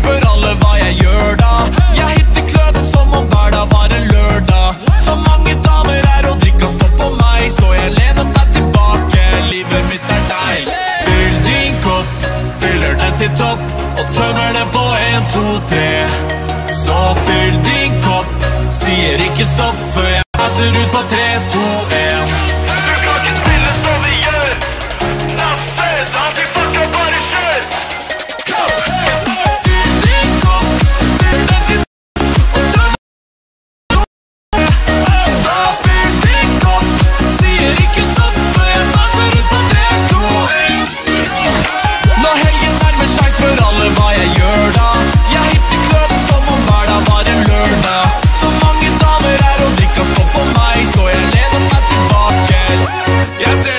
spør alle hva jeg gjør da. Jeg hitter kløden som om hver dag var en lørdag. Så mange damer her og drikka stopp på meg, så jeg lener meg tilbake, livet mitt er deg. Fyll din kopp, fyller den til topp, og tømmer den på 1, 2, 3. Så fyll din kopp, sier ikke stopp, før jeg passer ut på 3, 2, 1. Du kan ikke spille som vi gjør. Naffet, antifucka, bare kjør. Fyll din kopp, fyll den til og tømmer. Så fyll din kopp, sier ikke stopp, før jeg passer ut på 3, 2, 1. Når helgen nærmer seg, spør alle hva jeg gjør da. Jeg hitter kløden som om hver dag var en lørdag. Så mange damer her og drikka stopp på meg, så jeg lener meg tilbake. Jeg ser